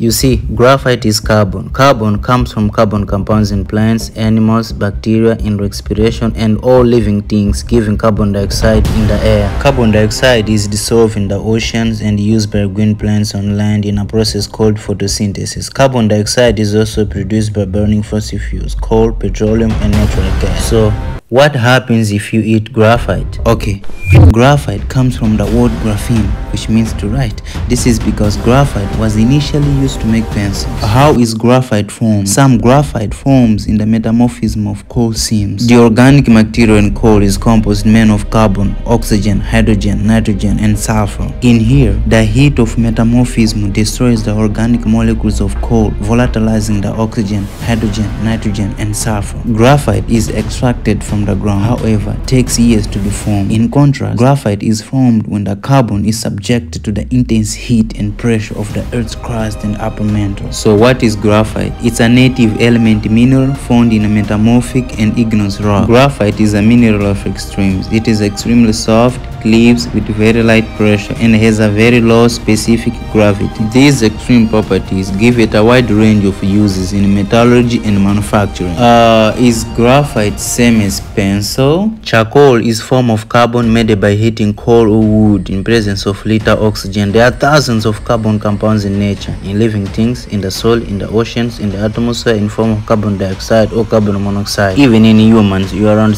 You see, graphite is carbon. Carbon comes from carbon compounds in plants, animals, bacteria, in respiration, and all living things, giving carbon dioxide in the air. Carbon dioxide is dissolved in the oceans and used by green plants on land in a process called photosynthesis. Carbon dioxide is also produced by burning fossil fuels, coal, petroleum, and natural gas. So, what happens if you eat graphite? Okay, graphite comes from the word graphene, which means to write. This is because graphite was initially used to make pencils. How is graphite formed? Some graphite forms in the metamorphism of coal seams. The organic material in coal is composed mainly of carbon, oxygen, hydrogen, nitrogen, and sulfur. In here, the heat of metamorphism destroys the organic molecules of coal, volatilizing the oxygen, hydrogen, nitrogen, and sulfur. Graphite is extracted from the ground, however, takes years to be formed. In contrast, graphite is formed when the carbon is subjected to the intense heat and pressure of the Earth's crust and upper mantle. So what is graphite? It's a native element mineral found in a metamorphic and igneous rock. Graphite is a mineral of extremes. It is extremely soft, cleaves with very light pressure, and has a very low specific gravity. These extreme properties give it a wide range of uses in metallurgy and manufacturing. Is graphite same as pencil? Charcoal is a form of carbon made by heating coal or wood in presence of little oxygen. There are thousands of carbon compounds in nature, in living things, in the soil, in the oceans, in the atmosphere, in form of carbon dioxide or carbon monoxide. Even in humans, you are around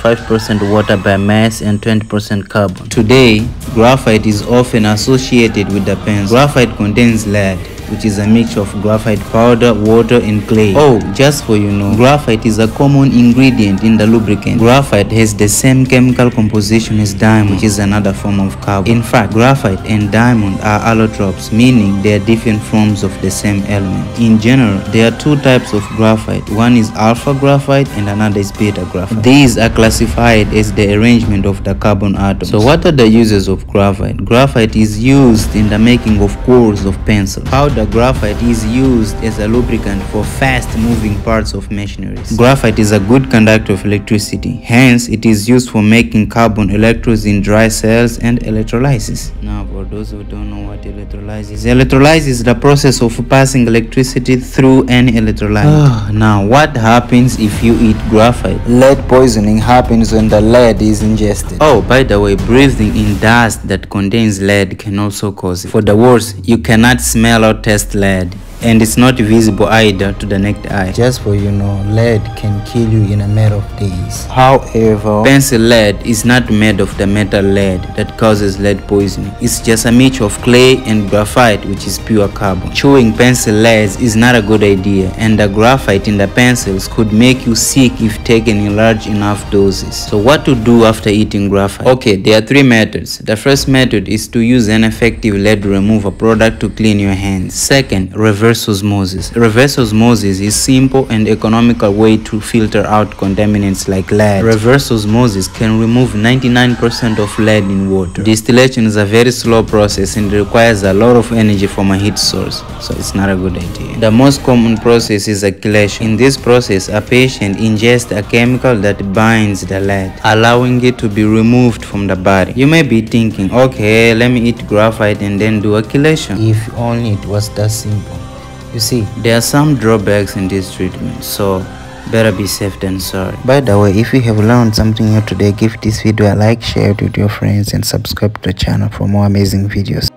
75% water by mass and 20% carbon. Today, graphite is often associated with the pencil. Graphite contains lead, which is a mixture of graphite powder, water, and clay. Oh, just for you know, graphite is a common ingredient in the lubricant. Graphite has the same chemical composition as diamond, which is another form of carbon. In fact, graphite and diamond are allotropes, meaning they are different forms of the same element. In general, there are two types of graphite. One is alpha graphite and another is beta graphite. These are classified as the arrangement of the carbon atoms. So what are the uses of graphite? Graphite is used in the making of cores of pencils. Powder graphite is used as a lubricant for fast-moving parts of machineries. Graphite is a good conductor of electricity. Hence, it is used for making carbon electrodes in dry cells and electrolysis. Now, for those who don't know what electrolysis is the process of passing electricity through an electrolyte. Now, what happens if you eat graphite? Lead poisoning happens when the lead is ingested. Oh, by the way, breathing in dust that contains lead can also cause it. For the worst, you cannot smell or taste lead, and it's not visible either to the naked eye. Just for you know, lead can kill you in a matter of days. However, pencil lead is not made of the metal lead that causes lead poisoning. It's just a mixture of clay and graphite, which is pure carbon. Chewing pencil leads is not a good idea, and the graphite in the pencils could make you sick if taken in large enough doses. So what to do after eating graphite? Okay, there are three methods. The first method is to use an effective lead remover product to clean your hands. Second, reverse osmosis. Reverse osmosis is simple and economical way to filter out contaminants like lead. Reverse osmosis can remove 99% of lead in water. Distillation is a very slow process and requires a lot of energy from a heat source, so it's not a good idea. The most common process is acylation. In this process, a patient ingests a chemical that binds the lead, allowing it to be removed from the body. You may be thinking, okay, let me eat graphite and then do acylation. If only it was that simple. You see, there are some drawbacks in this treatment, so better be safe than sorry. By the way, if you have learned something new today, give this video a like, share it with your friends, and subscribe to the channel for more amazing videos.